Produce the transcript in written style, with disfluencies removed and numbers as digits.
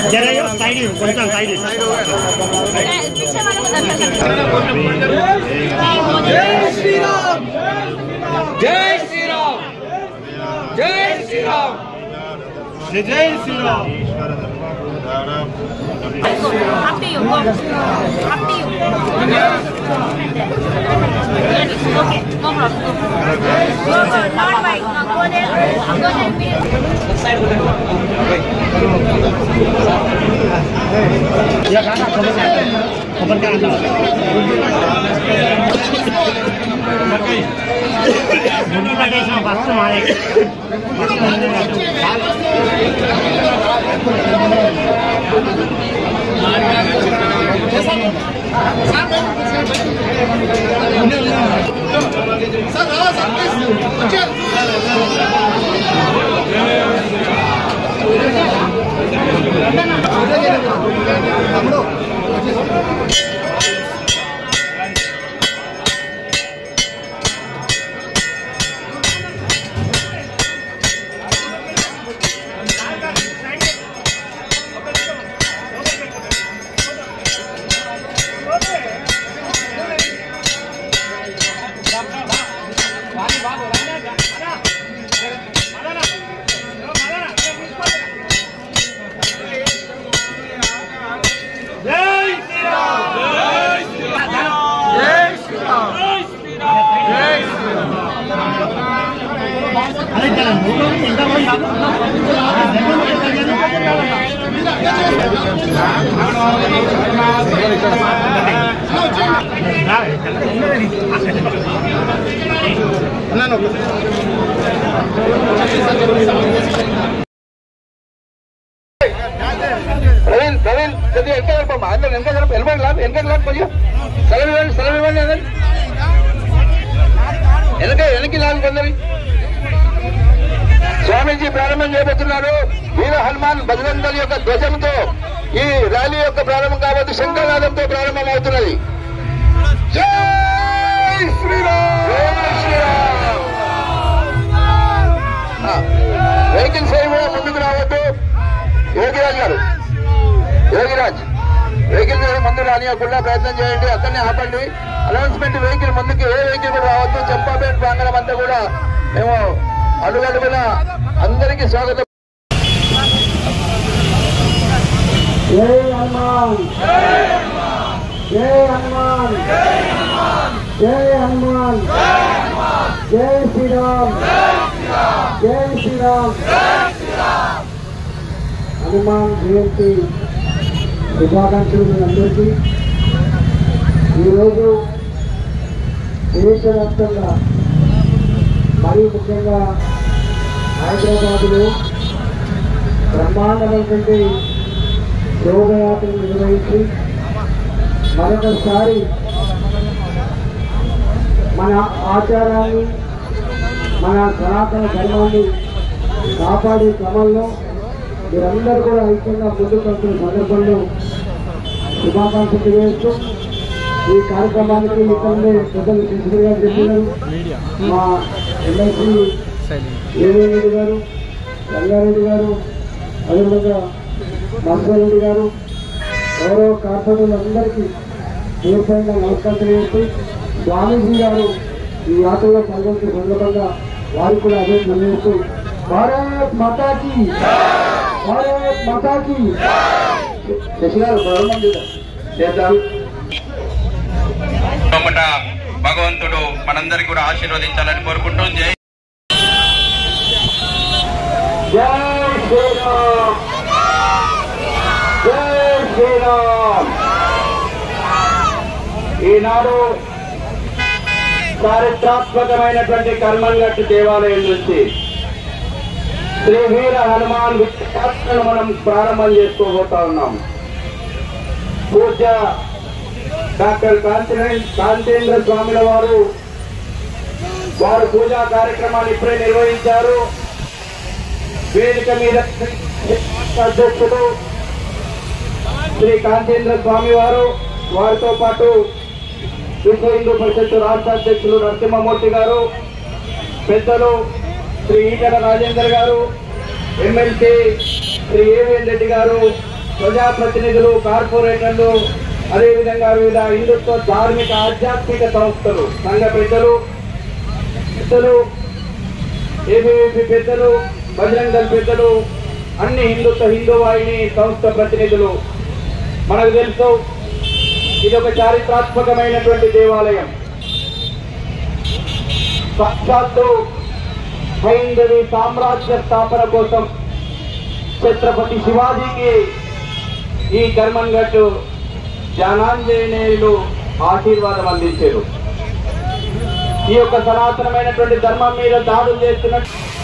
స్వామీజీ ప్రారంభం చేయబోతున్నారు. వీర హనుమాన్ బజరంగ దళ్ యొక్క ధ్వజంతో ఈ ర్యాలీ యొక్క ప్రారంభం కాబట్టి శంఖనాదంతో ప్రారంభమవుతున్నది. జై శ్రీరామ్, జై శ్రీరామ్. వెహికల్స్ ఏమి కూడా ముందుకు రావద్దు. యోగిరాజ్ గారు, యోగిరాజ్ వెహికల్ ముందు రానియకుండా ప్రయత్నం చేయండి. అక్కడనే ఆపండి. అనౌన్స్మెంట్ వెహికల్ ముందుకు ఏ వెహికల్ కూడా రావద్దు. చంపాపేట ప్రాంగణం అంతా కూడా మేము అడుగడుగున అందరికీ స్వాగతం. జై హనుమాన్, జై హనుమాన్, జై హనుమాన్, జై శ్రీరామ్, జై శ్రీరామ్. హనుమాన్ జయంతి శుభాకాంక్షలు అందరికీ. ఈరోజు దేశవ్యాప్తంగా మరీ ముఖ్యంగా హైదరాబాదులో బ్రహ్మాండమైనటువంటి శోభయాత్రలు నిర్వహించి మరొకసారి మన ఆచారాన్ని, మన సనాతన ధర్మాన్ని కాపాడే క్రమంలో మీరందరూ కూడా ఐక్యంగా ముందుకు వస్తున్న సందర్భంలో శుభాకాంక్షలు తెలియజేస్తూ ఈ కార్యక్రమానికి ఇక్కడే పెద్దలు శశిధర్ గారు చెప్పినారు. మా ఎమ్మెల్సీ ఏవేరెడ్డి గారు, రంగారెడ్డి గారు, అదేవిధంగా మత్స్యారెడ్డి గారు, గౌరవ కార్పొరేటర్లందరికీ తీర్పైన నమస్కారం తెలియజేస్తూ స్వామీజీ గారు ఈ యాత్రలో పాల్గొంటున్న సందర్భంగా వారికి కూడా అదే తెలియజేస్తూ భారత్ మాతాకి, భారత్ మాతాకి. శశి గారు ప్రారంభం చేద్దాం. భగవంతుడు మనందరికీ కూడా ఆశీర్వదించాలని కోరుకుంటూ జై శ్రీరామ్, జై శ్రీరామ్. ఈనాడు చారిత్రాత్మకమైనటువంటి కర్మన్ఘట్ దేవాలయం నుంచి శ్రీ వీర హనుమాన్ యాత్రను మనం ప్రారంభం చేసుకోబోతా ఉన్నాం. పూజ్య డాక్టర్ కాంతేంద్ర స్వామిల వారు పూజా కార్యక్రమాన్ని ఇప్పుడే నిర్వహించారు. వేదిక మీద అధ్యక్షుడు శ్రీ కాంతేంద్ర స్వామి వారు, వారితో పాటు విశ్వ హిందూ పరిషత్ రాష్ట్ర అధ్యక్షులు నరసింహమూర్తి గారు, పెద్దలు శ్రీ ఈటల రాజేందర్ గారు, ఎమ్మెల్సీ శ్రీ ఏవిఎన్ రెడ్డి గారు, ప్రజాప్రతినిధులు, కార్పొరేటర్లు, అదేవిధంగా వివిధ హిందుత్వ ధార్మిక ఆధ్యాత్మిక సంస్థలు, సంఘ పెద్దలు, ఏబీవీపీ పెద్దలు, బజరంగ దళ్ పెద్దలు, అన్ని హిందూ వాహిని సంస్థ ప్రతినిధులు. మనకు తెలుసు ఇది ఒక చారిత్రాత్మకమైనటువంటి దేవాలయం. సాక్షాత్తు హైందవి సామ్రాజ్య స్థాపన కోసం ఛత్రపతి శివాజీకి ఈ కర్మన్ ఘట్ జ్ఞానాంజనేయులు ఆశీర్వాదం అందించారు. ఈ యొక్క సనాతనమైనటువంటి ధర్మం మీద దాడులు చేస్తున్న